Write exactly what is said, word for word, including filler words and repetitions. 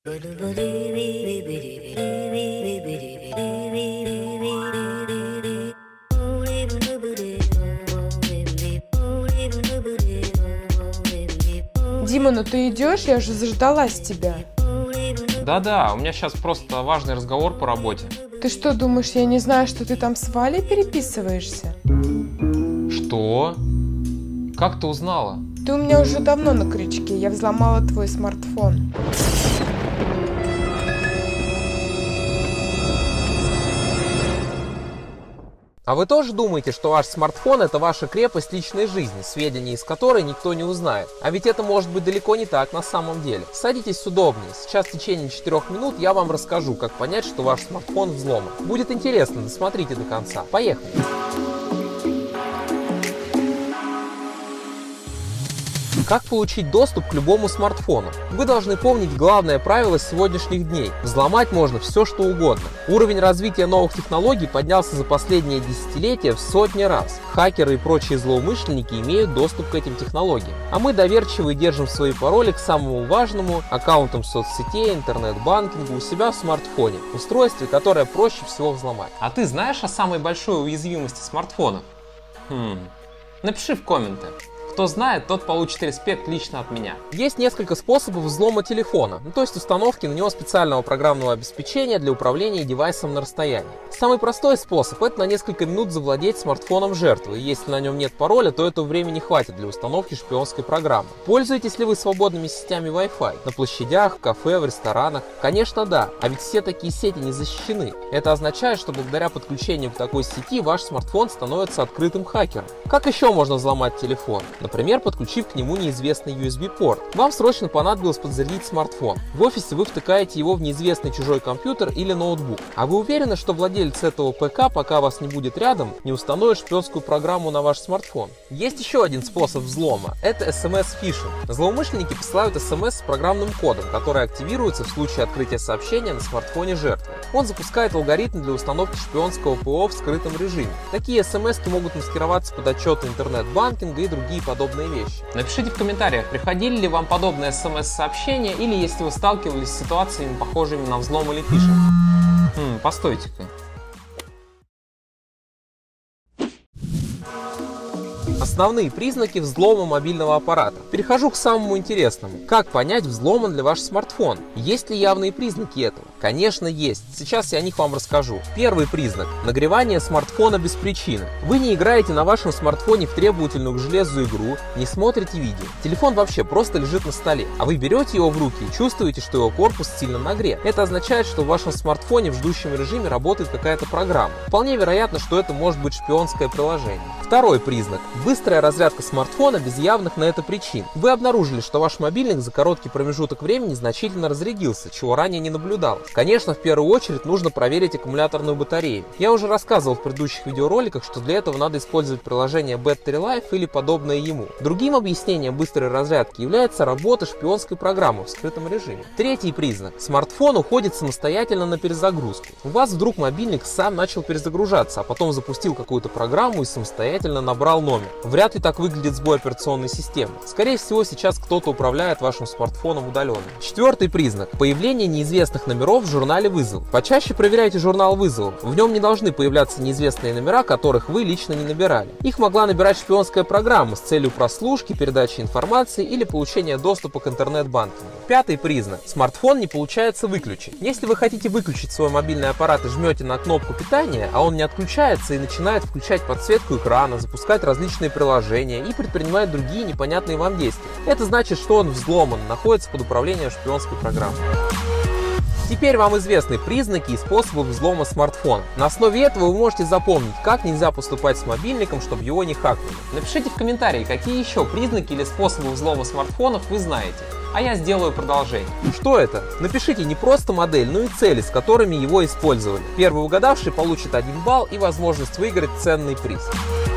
Дима, ну ты идешь? Я же заждалась тебя. Да-да, у меня сейчас просто важный разговор по работе. Ты что, думаешь, я не знаю, что ты там с Валей переписываешься? Что? Как ты узнала? Ты у меня уже давно на крючке, я взломала твой смартфон. А вы тоже думаете, что ваш смартфон — это ваша крепость личной жизни, сведения из которой никто не узнает? А ведь это может быть далеко не так на самом деле. Садитесь удобнее. Сейчас в течение четырёх минут я вам расскажу, как понять, что ваш смартфон взломан. Будет интересно, досмотрите до конца. Поехали! Как получить доступ к любому смартфону? Вы должны помнить главное правило сегодняшних дней. Взломать можно все, что угодно. Уровень развития новых технологий поднялся за последние десятилетия в сотни раз. Хакеры и прочие злоумышленники имеют доступ к этим технологиям. А мы доверчиво держим свои пароли к самому важному – аккаунтам соцсетей, интернет-банкингу у себя в смартфоне, устройстве, которое проще всего взломать. А ты знаешь о самой большой уязвимости смартфонов? Хм. Напиши в комменты. Кто знает, тот получит респект лично от меня. Есть несколько способов взлома телефона, ну, то есть установки на него специального программного обеспечения для управления девайсом на расстоянии. Самый простой способ – это на несколько минут завладеть смартфоном жертвы, и если на нем нет пароля, то этого времени хватит для установки шпионской программы. Пользуетесь ли вы свободными сетями Wi-Fi? На площадях, в кафе, в ресторанах? Конечно, да, а ведь все такие сети не защищены. Это означает, что благодаря подключению к такой сети ваш смартфон становится открытым хакером. Как еще можно взломать телефон? Например, подключив к нему неизвестный ю эс би-порт. Вам срочно понадобилось подзарядить смартфон. В офисе вы втыкаете его в неизвестный чужой компьютер или ноутбук. А вы уверены, что владелец этого ПК, пока вас не будет рядом, не установит шпионскую программу на ваш смартфон? Есть еще один способ взлома. Это эс эм эс-фишинг. Злоумышленники посылают эс эм эс с программным кодом, который активируется в случае открытия сообщения на смартфоне жертвы. Он запускает алгоритм для установки шпионского ПО в скрытом режиме. Такие эс эм эс-ки могут маскироваться под отчеты интернет-банкинга и другие подобные подобные вещи. Напишите в комментариях, приходили ли вам подобные эс эм эс-сообщения или если вы сталкивались с ситуациями, похожими на взлом или фишинг. Хм, постойте-ка. Основные признаки взлома мобильного аппарата. Перехожу к самому интересному. Как понять, взломан ли ваш смартфон? Есть ли явные признаки этого? Конечно, есть. Сейчас я о них вам расскажу. Первый признак – нагревание смартфона без причины. Вы не играете на вашем смартфоне в требовательную к железу игру, не смотрите видео. Телефон вообще просто лежит на столе, а вы берете его в руки и чувствуете, что его корпус сильно нагрет. Это означает, что в вашем смартфоне в ждущем режиме работает какая-то программа. Вполне вероятно, что это может быть шпионское приложение. Второй признак – быстрая разрядка смартфона без явных на это причин. Вы обнаружили, что ваш мобильник за короткий промежуток времени значительно разрядился, чего ранее не наблюдалось. Конечно, в первую очередь нужно проверить аккумуляторную батарею. Я уже рассказывал в предыдущих видеороликах, что для этого надо использовать приложение Battery Life или подобное ему. Другим объяснением быстрой разрядки является работа шпионской программы в скрытом режиме. Третий признак. Смартфон уходит самостоятельно на перезагрузку. У вас вдруг мобильник сам начал перезагружаться, а потом запустил какую-то программу и самостоятельно набрал номер. Вряд ли так выглядит сбой операционной системы. Скорее всего, сейчас кто-то управляет вашим смартфоном удаленно. Четвертый признак. Появление неизвестных номеров в журнале вызовов. Почаще проверяйте журнал вызовов. В нем не должны появляться неизвестные номера, которых вы лично не набирали. Их могла набирать шпионская программа с целью прослушки, передачи информации или получения доступа к интернет-банкингу. Пятый признак. Смартфон не получается выключить. Если вы хотите выключить свой мобильный аппарат и жмете на кнопку питания, а он не отключается и начинает включать подсветку экрана, запускать различные приложения и предпринимать другие непонятные вам действия, это значит, что он взломан, находится под управлением шпионской программы. Теперь вам известны признаки и способы взлома смартфона. На основе этого вы можете запомнить, как нельзя поступать с мобильником, чтобы его не хакнули. Напишите в комментарии, какие еще признаки или способы взлома смартфонов вы знаете, а я сделаю продолжение. Что это? Напишите не просто модель, но и цели, с которыми его использовали. Первый угадавший получит один балл и возможность выиграть ценный приз.